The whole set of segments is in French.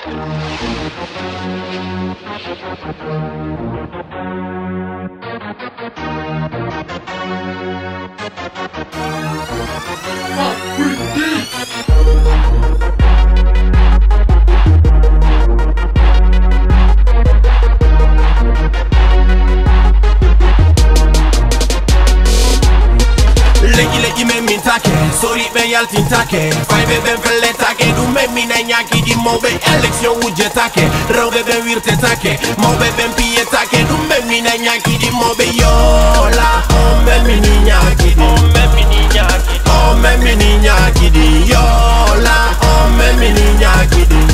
Legi me mintake, sorry ben yaltintake. Five ben feletake, du me mina nyaki di mobe election ujetake. Robe ben wirtetake, mobe ben pietake, du me mina nyaki di mobe yola. Oh me mini nyaki di, oh me mini nyaki, oh me mini nyaki di yola. Oh me mini nyaki di,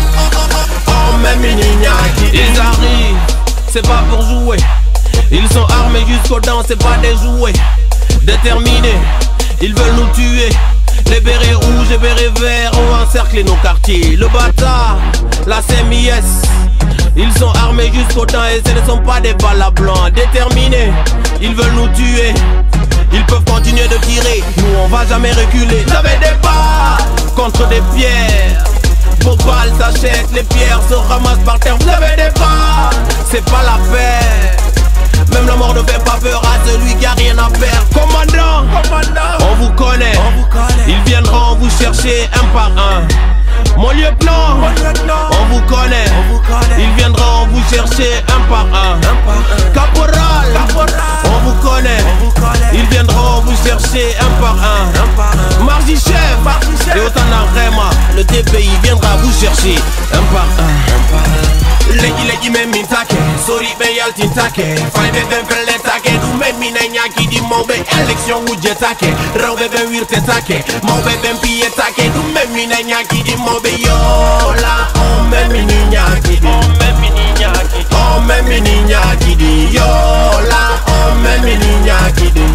oh me mini nyaki di. Ils arrivent, c'est pas pour jouer. Ils sont armés jusqu'aux dents, c'est pas des jouets. Déterminés, ils veulent nous tuer. Les bérets rouges et bérets verts ont encerclé nos quartiers. Le bâtard, la CMIS, ils sont armés jusqu'au temps et ce ne sont pas des balles à blanc. Déterminés, ils veulent nous tuer. Ils peuvent continuer de tirer, nous on va jamais reculer. J'avais des balles contre des pierres. Vos balles s'achètent, les pierres se ramassent par terre. Vous avez des balles, c'est pas la peine. Même la mort ne fait pas peur à celui qui a rien à perdre. Commandant, on vous connaît. Ils viendront vous chercher un par un. Mon lieutenant, on vous connaît. Ils viendront vous chercher un par un. Caporal, on vous connaît. Ils viendront vous chercher un par un. Mardi chef, et Otanarema, le TPI viendra vous chercher un par un. Legi me mintake, sorry ben yaltintake. Five ben feletake, du me mina nyaki di mobe election ujetake. Robe ben wirtetake, mobe ben pietake, du me mina nyaki di mobe yola. Oh me mini nyaki di, oh me mini nyaki, oh me mini nyaki di yola. Oh me mini nyaki di,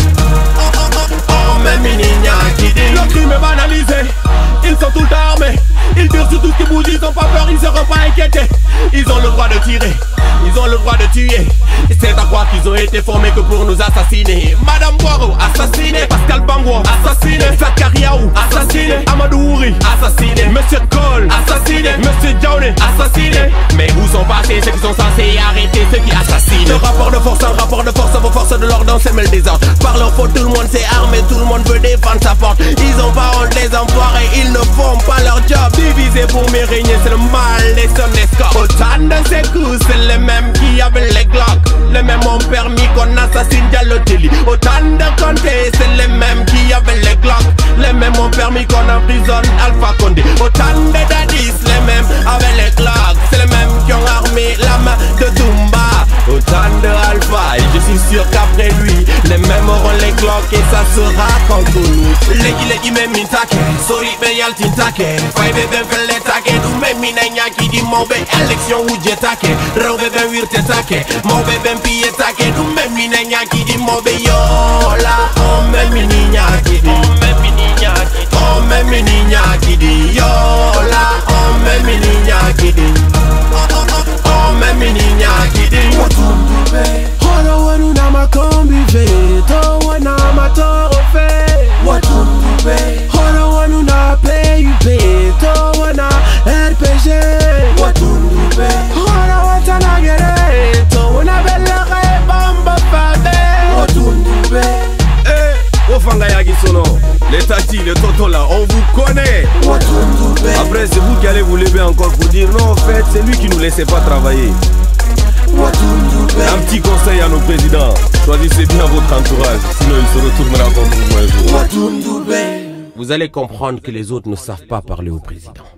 oh me mini nyaki di. Le crime est banalisé, ils sont tout armés. Ils tirent sur tout ce qui bouge, ils ont pas peur, ils seront pas inquiétés. Ils ont le droit de tirer, ils ont le droit de tuer. C'est à croire qu'ils ont été formés que pour nous assassiner. Madame Boiro, assassinée. Pascal Bangwa, assassiné. Fakariaou, assassiné. Amadou Ouri, assassiné. Monsieur Cole, assassiné. Monsieur Djaoné, assassiné. Mais où sont passés ceux qui sont censés arrêter ceux qui assassinent? Le rapport de force, un rapport de force, vos forces de l'ordre se mêlent des ordres. Par leur faute, tout le monde s'est armé, tout le monde veut défendre sa porte. Ils ont pas honte les enfoirés, ils ne font pas leur job. Divisé pour me régner, c'est le mal et son escorte. Autant de ces coups, c'est les mêmes qui avaient les Glock. Les mêmes ont permis qu'on assassine Diallo-Telly. Autant de Condé, c'est les mêmes qui avaient les Glock. Les mêmes ont permis qu'on emprisonne Alpha Condé. Autant de Dadis, les mêmes avaient les Glock. C'est les mêmes qui ont armé la main de Toumba. Autant de Alpha, et je suis sûr qu'après lui, les mêmes auront les Glock et ça sera contre nous. Legi me mintake, sorry ben yaltintake. Five ben feletake, du me mina nyaki di mobe election ujetake. Robe ben wirtetake, mobe ben pietake, du me mina nyaki di mobe yola. Oh me mini nyaki di, oh me mini nyaki, oh me mini nyaki di yola. Oh me mini nyaki di, oh me mini nyaki di. Horo wanu na makombi veto wana matorofe. Horo wanu na PUP to wana RPG. Horo watana gere to wana belere bamba fade. Eh, Ofanga Yagisono, les Tati, les Toto là, on vous connaît. Après c'est vous qui allez vous lever encore pour dire non en fait c'est lui qui nous laissait pas travailler. Un petit conseil à nos présidents, choisissez bien votre entourage, sinon il se retournera contre vous un jour. Vous allez comprendre que les autres ne savent pas parler au président.